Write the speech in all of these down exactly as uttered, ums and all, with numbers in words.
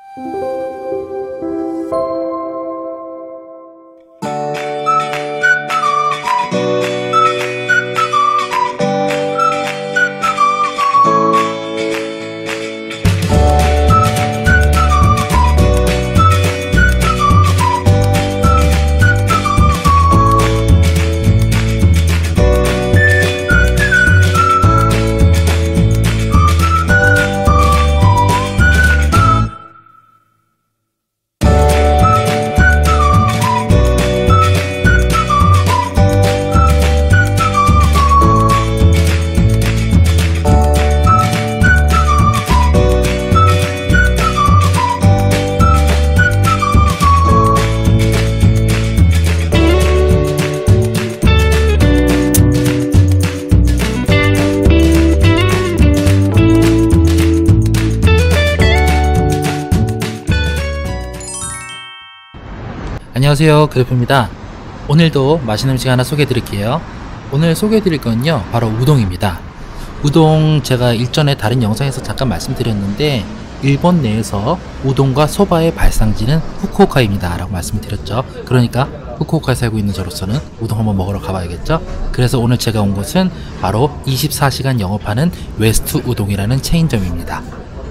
안녕하세요, 그래프입니다. 오늘도 맛있는 음식 하나 소개해 드릴게요. 오늘 소개해 드릴 건요 바로 우동입니다. 우동 제가 일전에 다른 영상에서 잠깐 말씀드렸는데 일본 내에서 우동과 소바의 발상지는 후쿠오카입니다 라고 말씀드렸죠. 그러니까 후쿠오카에 살고 있는 저로서는 우동 한번 먹으러 가봐야겠죠. 그래서 오늘 제가 온 곳은 바로 이십사 시간 영업하는 웨스트 우동이라는 체인점입니다.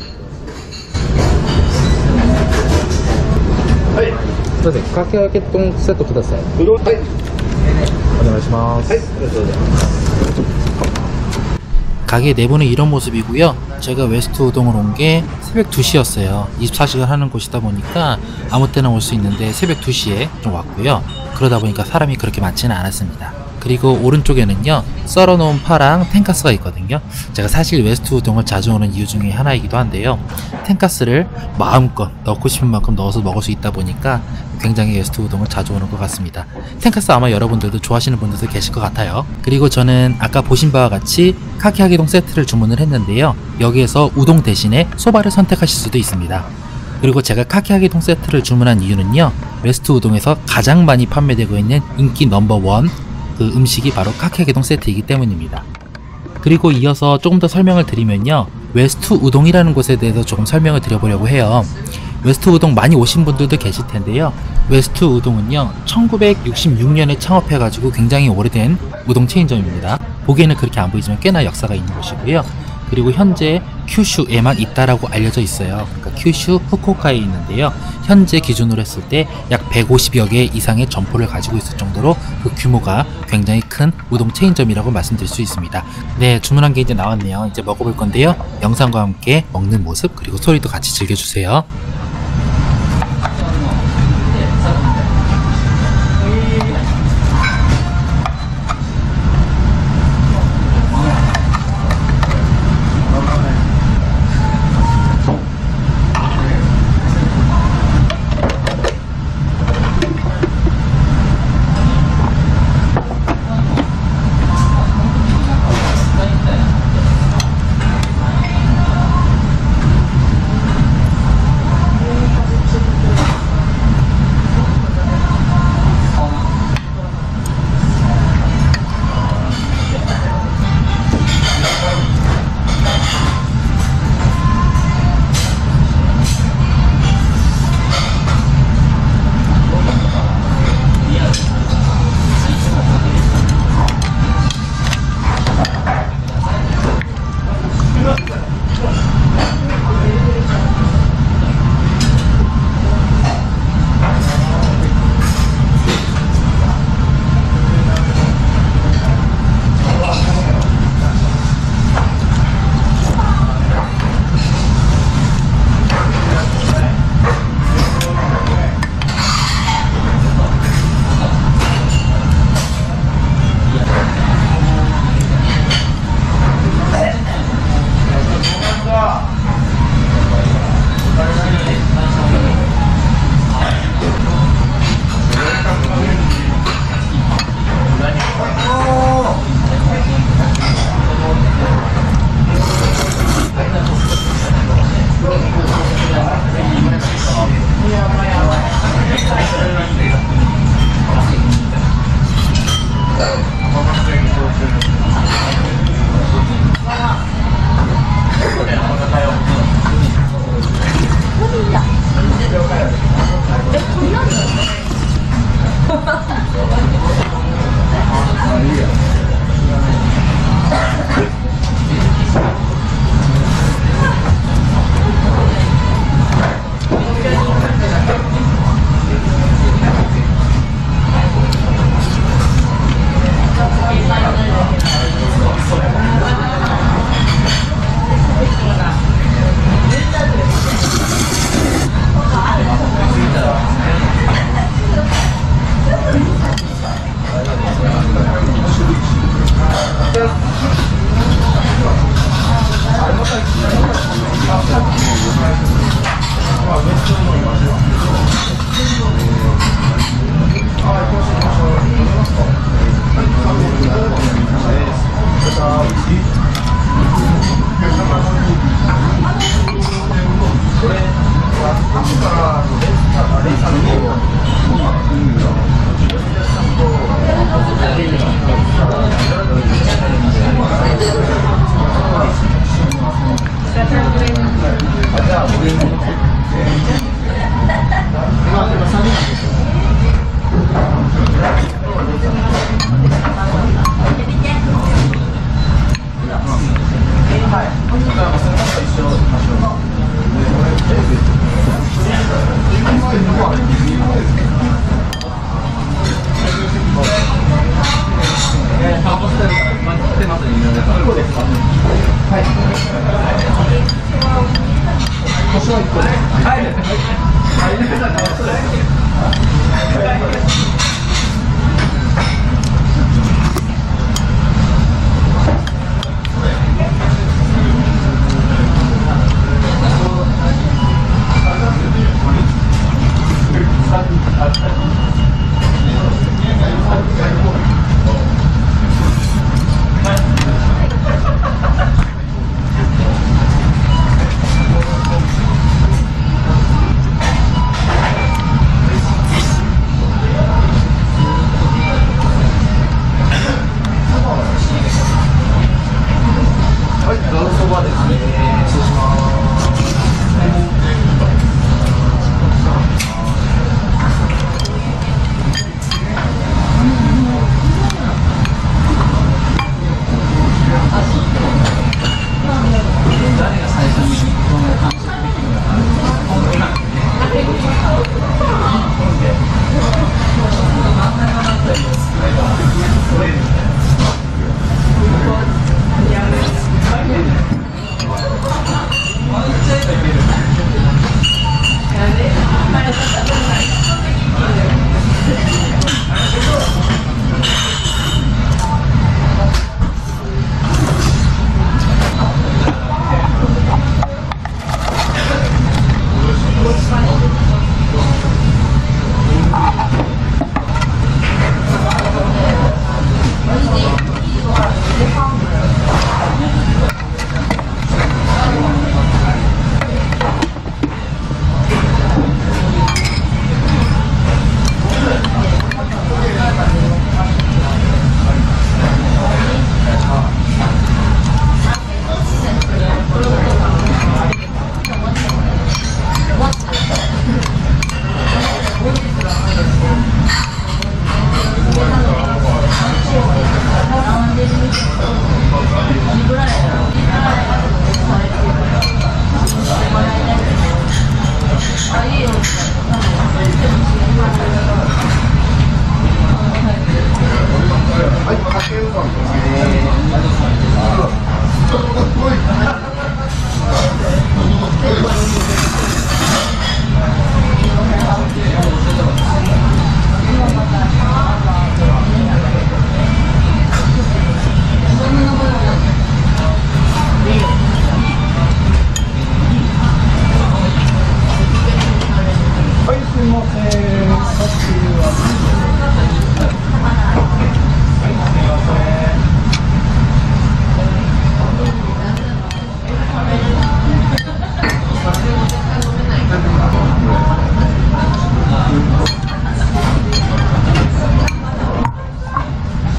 すいません、かき揚げ丼セットください。うどん、はい。お願いします。はい、ありがとうございます。 가게 내부는 이런 모습이고요. 제가 웨스트 우동을 온 게 새벽 두 시였어요. 이십사 시간 하는 곳이다 보니까 아무 때나 올 수 있는데 새벽 두 시에 좀 왔고요. 그러다 보니까 사람이 그렇게 많지는 않았습니다. 그리고 오른쪽에는요 썰어놓은 파랑 텐카스가 있거든요. 제가 사실 웨스트 우동을 자주 오는 이유 중에 하나이기도 한데요, 텐카스를 마음껏 넣고 싶은 만큼 넣어서 먹을 수 있다 보니까 굉장히 웨스트 우동을 자주 오는 것 같습니다. 텐카스 아마 여러분들도 좋아하시는 분들도 계실 것 같아요. 그리고 저는 아까 보신 바와 같이 카키야기동 세트를 주문을 했는데요, 여기에서 우동 대신에 소바를 선택하실 수도 있습니다. 그리고 제가 카키야기동 세트를 주문한 이유는요, 웨스트 우동에서 가장 많이 판매되고 있는 인기 넘버원 그 음식이 바로 카키야기동 세트이기 때문입니다. 그리고 이어서 조금 더 설명을 드리면요, 웨스트 우동이라는 곳에 대해서 조금 설명을 드려보려고 해요. 웨스트 우동 많이 오신 분들도 계실 텐데요, 웨스트 우동은요 천구백육십육 년에 창업해가지고 굉장히 오래된 우동 체인점입니다. 보기에는 그렇게 안 보이지만 꽤나 역사가 있는 곳이고요. 그리고 현재 큐슈에만 있다라고 알려져 있어요. 그러니까 큐슈 후쿠오카에 있는데요, 현재 기준으로 했을 때 약 백오십여 개 이상의 점포를 가지고 있을 정도로 그 규모가 굉장히 큰 우동 체인점이라고 말씀드릴 수 있습니다. 네, 주문한 게 이제 나왔네요. 이제 먹어볼 건데요, 영상과 함께 먹는 모습 그리고 소리도 같이 즐겨주세요.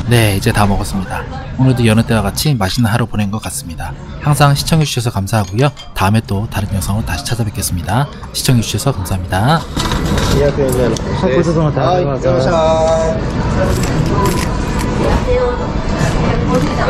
네, 이제 다 먹었습니다. 오늘도 여느 때와 같이 맛있는 하루 보낸 것 같습니다. 항상 시청해주셔서 감사하고요. 다음에 또 다른 영상으로 다시 찾아뵙겠습니다. 시청해주셔서 감사합니다. にひゃくえんめのはい、ごちそうさまでした。 はい、ありがとうございました。